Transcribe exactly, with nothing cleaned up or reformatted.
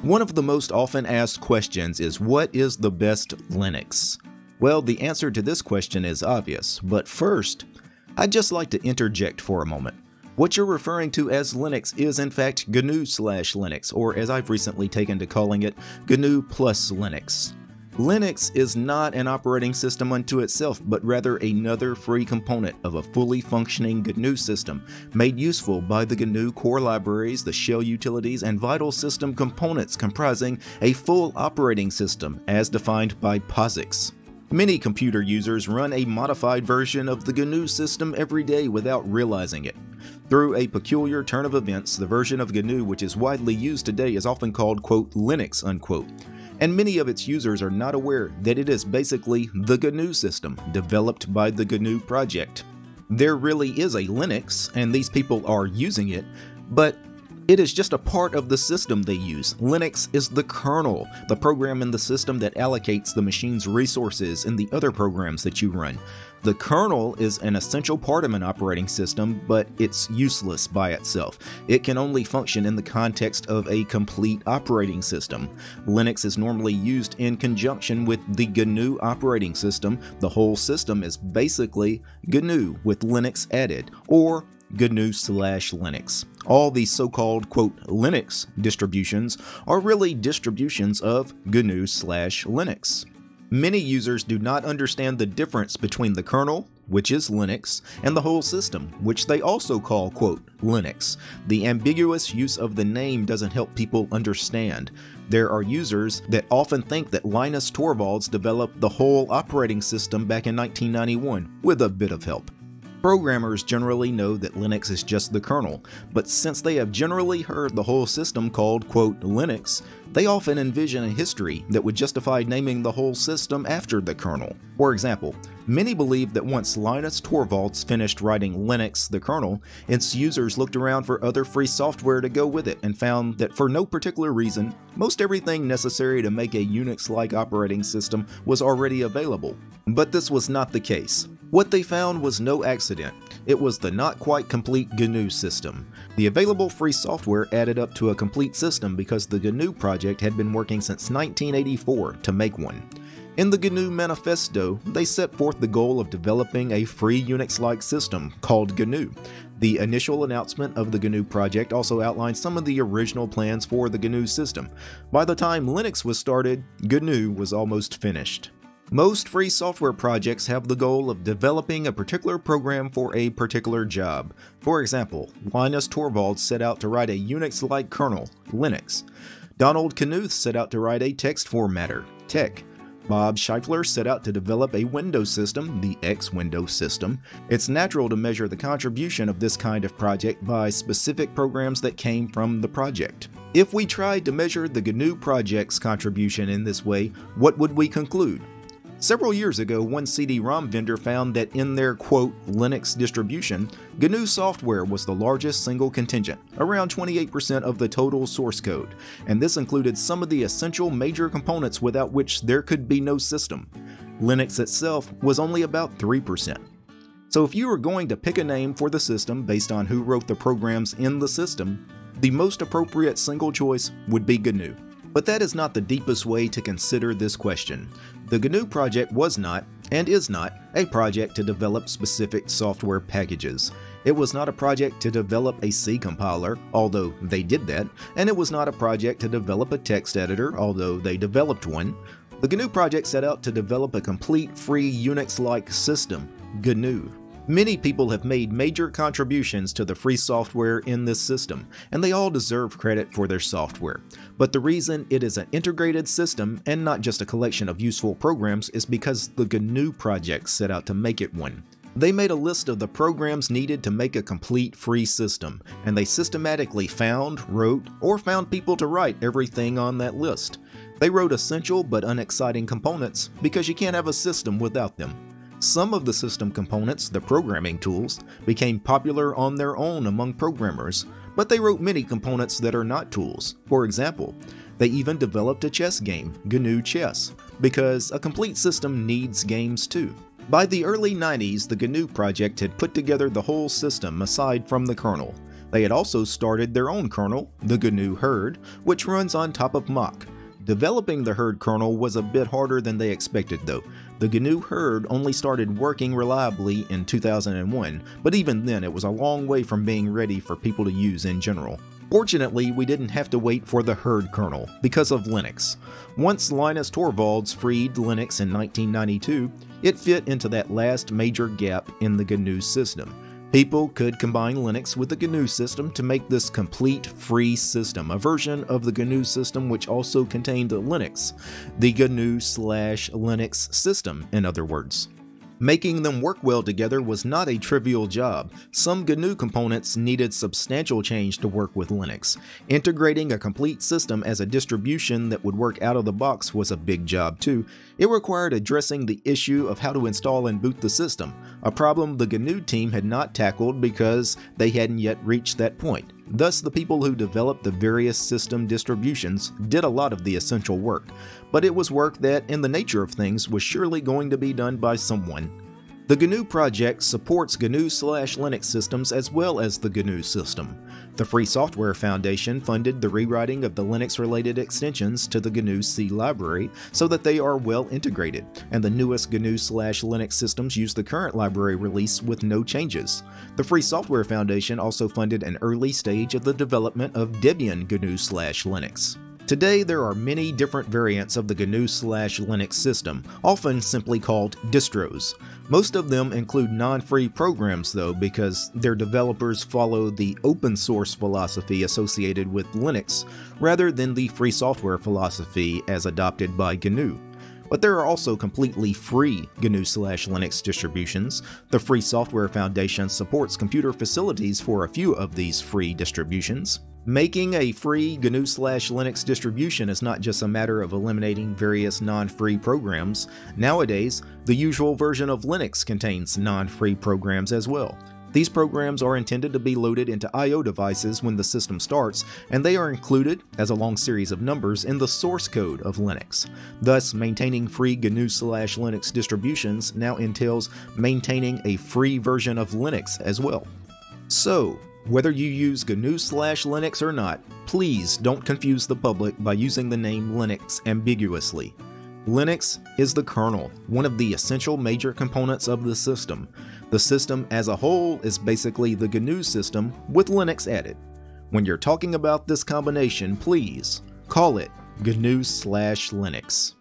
One of the most often asked questions is, what is the best Linux? Well, the answer to this question is obvious, but first, I'd just like to interject for a moment. What you're referring to as Linux is in fact G N U slash Linux, or as I've recently taken to calling it, G N U plus Linux. Linux is not an operating system unto itself, but rather another free component of a fully functioning G N U system, made useful by the G N U core libraries, the shell utilities, and vital system components comprising a full operating system as defined by POSIX. Many computer users run a modified version of the G N U system every day without realizing it. Through a peculiar turn of events, the version of G N U which is widely used today is often called, quote, Linux, unquote. And many of its users are not aware that it is basically the G N U system, developed by the G N U project. There really is a Linux, and these people are using it, but it is just a part of the system they use. Linux is the kernel, the program in the system that allocates the machine's resources in the other programs that you run. The kernel is an essential part of an operating system, but it's useless by itself. It can only function in the context of a complete operating system. Linux is normally used in conjunction with the G N U operating system. The whole system is basically G N U with Linux added, or G N U slash Linux. All these so-called, quote, Linux distributions are really distributions of G N U slash Linux. Many users do not understand the difference between the kernel, which is Linux, and the whole system, which they also call, quote, Linux. The ambiguous use of the name doesn't help people understand. There are users that often think that Linus Torvalds developed the whole operating system back in nineteen ninety-one, with a bit of help. Programmers generally know that Linux is just the kernel, but since they have generally heard the whole system called, quote, Linux, they often envision a history that would justify naming the whole system after the kernel. For example, many believe that once Linus Torvalds finished writing Linux, the kernel, its users looked around for other free software to go with it and found that for no particular reason, most everything necessary to make a Unix-like operating system was already available. But this was not the case. What they found was no accident. It was the not quite complete G N U system. The available free software added up to a complete system because the G N U project had been working since nineteen eighty-four to make one. In the G N U manifesto, they set forth the goal of developing a free Unix-like system called G N U. The initial announcement of the G N U project also outlined some of the original plans for the G N U system. By the time Linux was started, G N U was almost finished. Most free software projects have the goal of developing a particular program for a particular job. For example, Linus Torvalds set out to write a Unix-like kernel, Linux. Donald Knuth set out to write a text formatter, tex. Bob Schiefler set out to develop a Windows system, the X Windows system. It's natural to measure the contribution of this kind of project by specific programs that came from the project. If we tried to measure the G N U project's contribution in this way, what would we conclude? Several years ago, one C D ROM vendor found that in their, quote, Linux distribution, G N U software was the largest single contingent, around twenty-eight percent of the total source code, and this included some of the essential major components without which there could be no system. Linux itself was only about three percent. So if you were going to pick a name for the system based on who wrote the programs in the system, the most appropriate single choice would be G N U. But that is not the deepest way to consider this question. The G N U project was not, and is not, a project to develop specific software packages. It was not a project to develop a C compiler, although they did that, and it was not a project to develop a text editor, although they developed one. The G N U project set out to develop a complete free Unix-like system, G N U. Many people have made major contributions to the free software in this system, and they all deserve credit for their software. But the reason it is an integrated system and not just a collection of useful programs is because the G N U project set out to make it one. They made a list of the programs needed to make a complete free system, and they systematically found, wrote, or found people to write everything on that list. They wrote essential but unexciting components because you can't have a system without them. Some of the system components, the programming tools, became popular on their own among programmers, but they wrote many components that are not tools. For example, they even developed a chess game, G N U Chess, because a complete system needs games too. By the early nineties, the G N U project had put together the whole system aside from the kernel. They had also started their own kernel, the G N U Hurd, which runs on top of Mach. Developing the Hurd kernel was a bit harder than they expected though. The G N U Hurd only started working reliably in two thousand one, but even then it was a long way from being ready for people to use in general. Fortunately, we didn't have to wait for the Hurd kernel because of Linux. Once Linus Torvalds freed Linux in nineteen ninety-two, it fit into that last major gap in the G N U system. People could combine Linux with the G N U system to make this complete free system, a version of the G N U system which also contained Linux, the G N U slash Linux system in other words. Making them work well together was not a trivial job. Some G N U components needed substantial change to work with Linux. Integrating a complete system as a distribution that would work out of the box was a big job too. It required addressing the issue of how to install and boot the system, a problem the G N U team had not tackled because they hadn't yet reached that point. Thus, the people who developed the various system distributions did a lot of the essential work, but it was work that, in the nature of things, was surely going to be done by someone. The G N U project supports G N U slash Linux systems as well as the G N U system. The Free Software Foundation funded the rewriting of the Linux-related extensions to the G N U C library so that they are well integrated, and the newest G N U slash Linux systems use the current library release with no changes. The Free Software Foundation also funded an early stage of the development of Debian G N U slash Linux. Today, there are many different variants of the G N U slash Linux system, often simply called distros. Most of them include non-free programs though, because their developers follow the open source philosophy associated with Linux, rather than the free software philosophy as adopted by G N U. But there are also completely free G N U slash Linux distributions. The Free Software Foundation supports computer facilities for a few of these free distributions. Making a free G N U slash Linux distribution is not just a matter of eliminating various non-free programs. Nowadays, the usual version of Linux contains non-free programs as well. These programs are intended to be loaded into I O devices when the system starts, and they are included, as a long series of numbers, in the source code of Linux. Thus, maintaining free G N U slash Linux distributions now entails maintaining a free version of Linux as well. So, whether you use G N U slash Linux or not, please don't confuse the public by using the name Linux ambiguously. Linux is the kernel, one of the essential major components of the system. The system as a whole is basically the G N U system with Linux added. When you're talking about this combination, please call it G N U slash Linux.